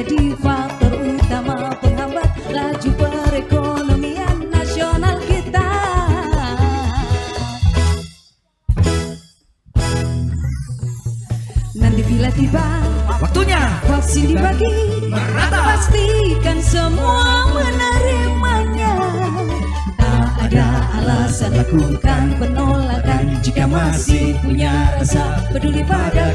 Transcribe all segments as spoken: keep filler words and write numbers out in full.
menjadi faktor utama penghambat laju perekonomian nasional kita. Nanti bila tiba waktunya vaksin dibagi, merata, pastikan semua menerimanya. Tak ada alasan lakukan penolakan jika masih punya rasa peduli pada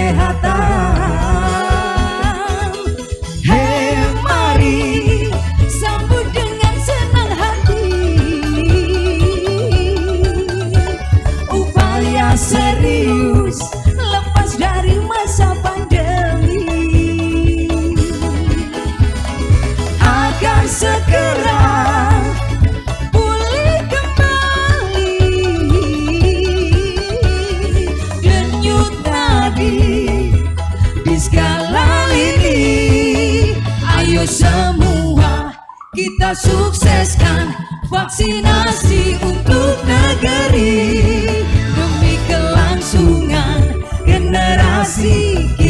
kesehatan. Hei mari sambut dengan senang hati upaya serius lepas dari masa pandemi, agar segera pulih kembali denyut nadi di skala lini. Ayo semua kita sukseskan vaksinasi untuk negeri demi kelangsungan generasi kita.